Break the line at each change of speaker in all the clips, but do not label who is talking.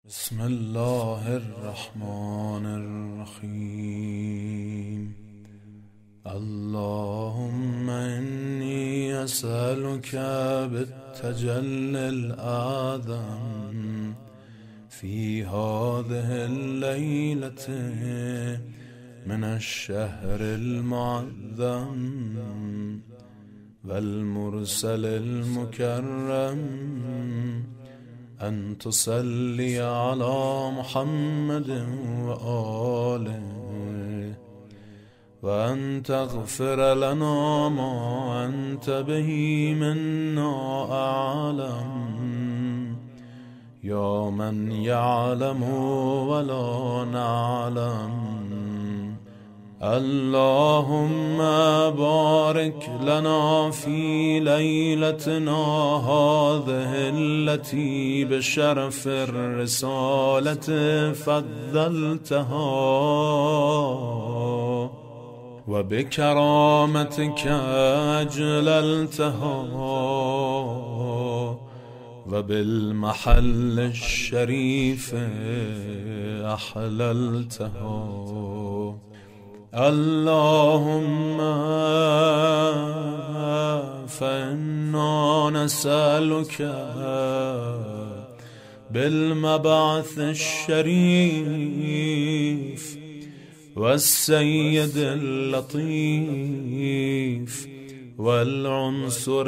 بسم الله الرحمن الرحيم. اللهم إني أسألك بالتجلي الأعظم في هذه الليلة من الشهر المعظم والمرسل المكرم أن تصلي على محمد وآله، وأن تغفر لنا ما أنت به منا أعلم، يا من يعلم ولا نعلم. اللهم بارك لنا في ليلتنا هذه التي بشرف الرسالة فضلتها، وبكرامتك أجللتها، وبالمحل الشريف أحللتها. اللهم فإنا نسألك بالمبعث الشريف والسيد اللطيف والعنصر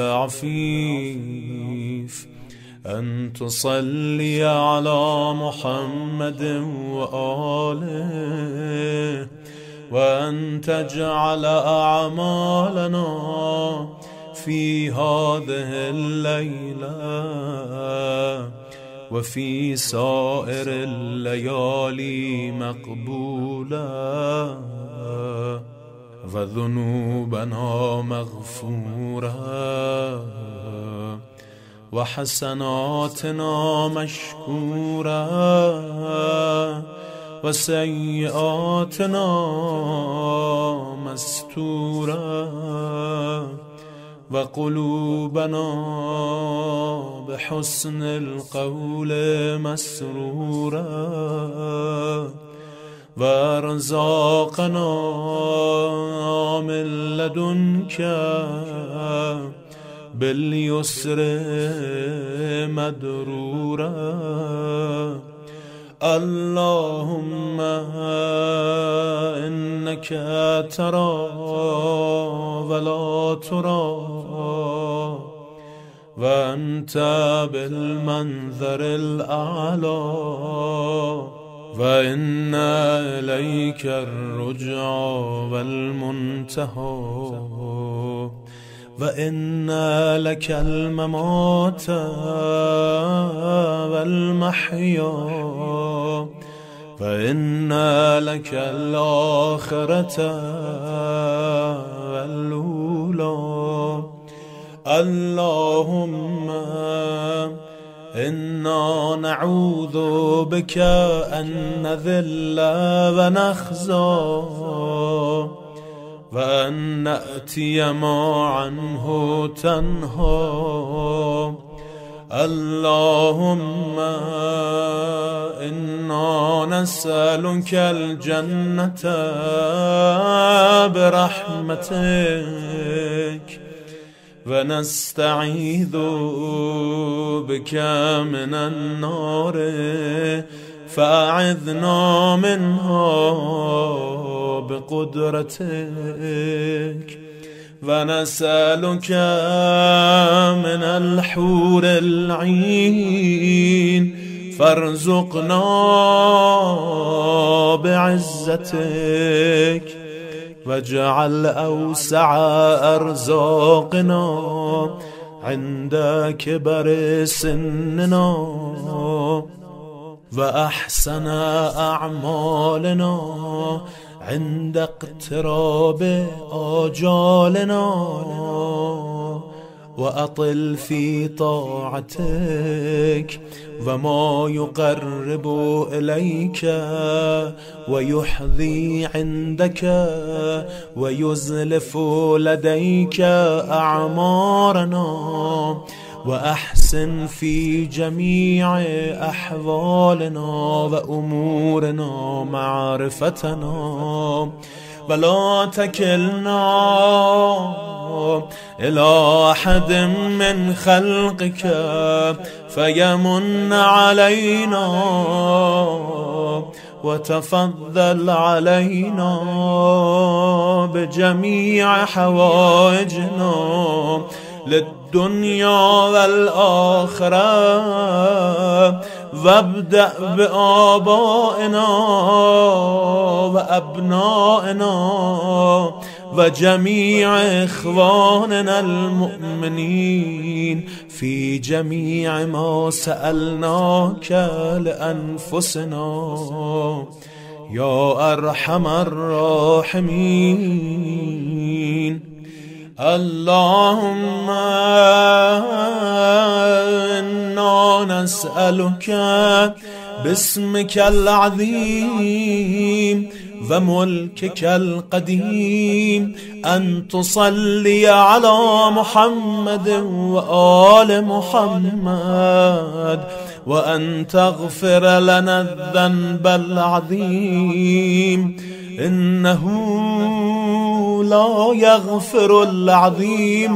العفيف أن تصلي على محمد وآله، وأن تجعل أعمالنا في هذه الليلة وفي سائر الليالي مقبولة، وذنوبنا مغفورة، وحسناتنا مشكورة، وسيئاتنا مستورة، وقلوبنا بحسن القول مسرورة، وارزاقنا من لدنك باليسر مدرورا. اللهم إنك ترى ولا ترى، وأنت بالمنظر الأعلى، وإن إليك الرجع والمنتهى، وإن لك الممات والمحيا، وإن لك الآخرة والأولى. اللهم إنا نعوذ بك أن نذل ونخزى، وأن نأتي ما عنه تنهى. اللهم إنا نسألك الجنة برحمتك، ونستعيذ بك من النار فأعذنا منها بقدرتك، ونسألك من الحور العين فارزقنا بعزتك، واجعل أوسع أرزاقنا عند كبر سننا، وأحسن أعمالنا عند اقتراب آجالنا، وأطل في طاعتك وما يقرب إليك ويحظي عندك ويزلف لديك أعمارنا، وأحسن في جميع أحوالنا وأمورنا معرفتنا، ولا تكلنا إلى أحد من خلقك فيمن علينا وتفضل علينا بجميع حوائجنا للدنيا والآخرة، وابدأ بآبائنا وأبنائنا وجميع إخواننا المؤمنين في جميع ما سألناك لأنفسنا يا أرحم الراحمين. اللهم إنا نسألك باسمك العظيم وملكك القديم أن تصلي على محمد وآل محمد، وأن تغفر لنا الذنب العظيم، إنه لا يغفر العظيم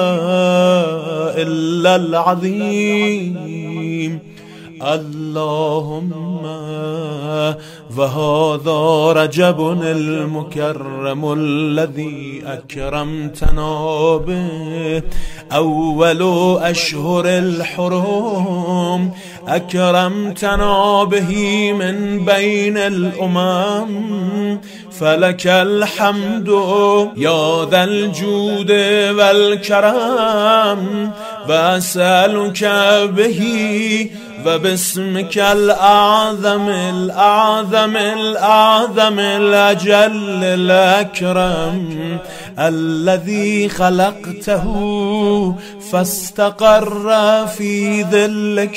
إلا العظيم. اللهم وهذا رجب المكرم الذي أكرمتنا به، أول أشهر الحرم أكرمتنا به من بين الأمم، فلك الحمد يا ذا الجود والكرم، وأسألك به وباسمك الأعظم الأعظم الأعظم الأجل الأكرم الذي خلقته فاستقر في ظلك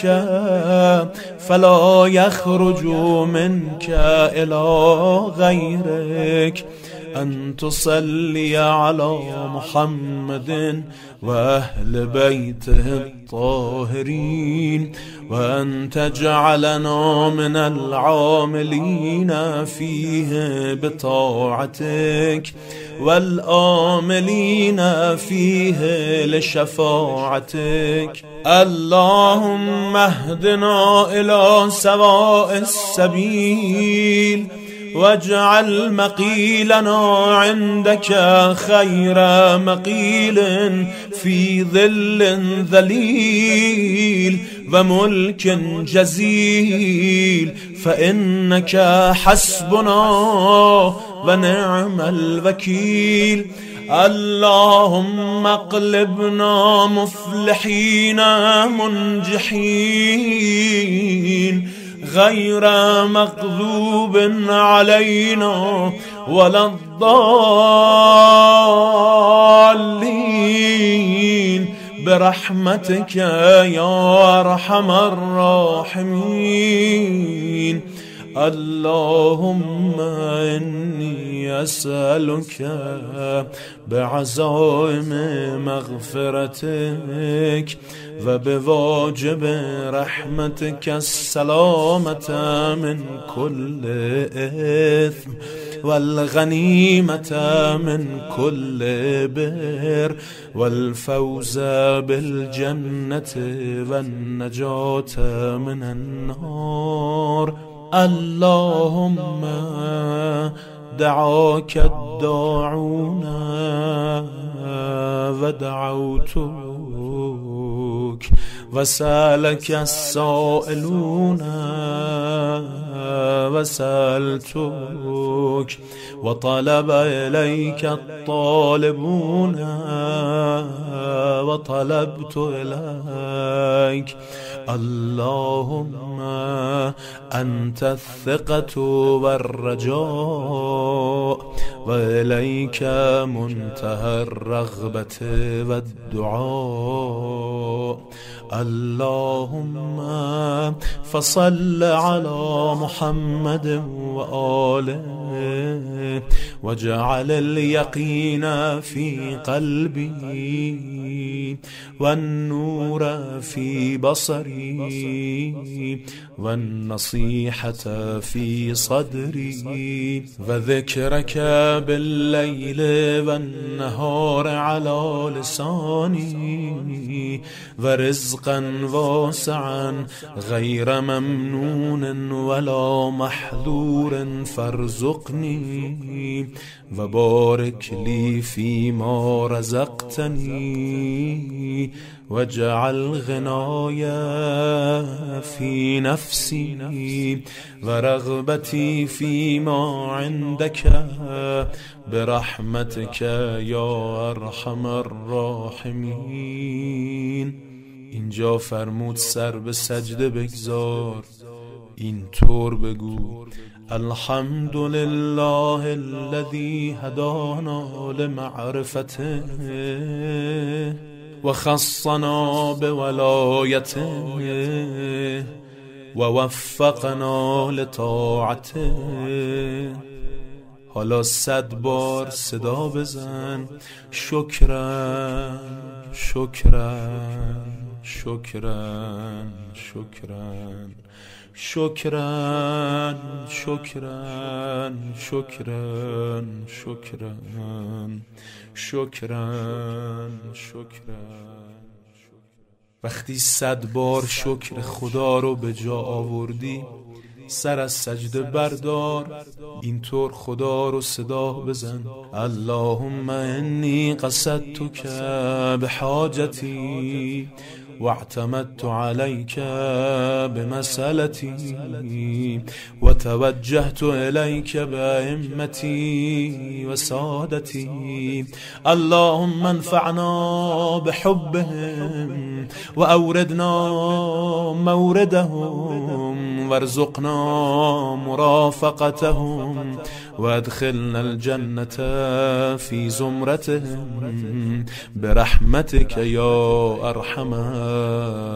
فلا يخرج منك إلى غيرك، أن تصلي على محمد وأهل بيته الطاهرين، وأن تجعلنا من العاملين فيه بطاعتك والآملين فيه لشفاعتك. اللهم اهدنا إلى سواء السبيل، واجعل مقيلنا عندك خير مقيل في ظل ذليل وملك جزيل، فإنك حسبنا ونعم الوكيل. اللهم اقلبنا مفلحين منجحين غير مغضوب علينا ولا الضالين برحمتك يا أرحم الراحمين. اللهم إني أسألك بعزائم مغفرتك وبواجب رحمتك السلامة من كل إثم والغنيمة من كل بر والفوز بالجنة والنجاة من النار. اللهم دعاك الداعون ودعوتك، وسألك السائلون وسألتك، وطلب إليك الطالبون وطلبت إليك. اللهم أنت الثقة والرجاء وإليك منتهى الرغبة والدعاء. اللهم فصل على محمد وآله واجعل اليقين في قلبي والنور في بصري والنصيحة في صدري وذكرك بالليل والنهار على لساني ورزقا واسعا غير ممنون ولا محذور فارزقني وبارك لي فيما رزقتني واجعل غناي في نفسي ورغبتي فيما عندك برحمتك يا ارحم الراحمین. اینجا فرمود سر به سجده بگذار، اینطور بگو: الحمد لله الذي هدانا لمعرفته وخصنا بولايته ووفقنا لطاعته. حالا 100 بار صدا بزن: شکرن شکرن شکرن شکرن شکرن شکرن شکرن شکرن شکرن شکرن. وقتی 100 بار شکر خدا رو به جا آوردی، سر از سجده بردار، اینطور خدا رو صدا بزن: اللهم انی قصدتک بحاجتی واعتمدت عليك بمسألتي وتوجهت إليك بأئمتي وسادتي. اللهم انفعنا بحبهم وأوردنا موردهم وارزقنا مرافقتهم وادخلنا الجنة في زمرتهم برحمتك يا أرحم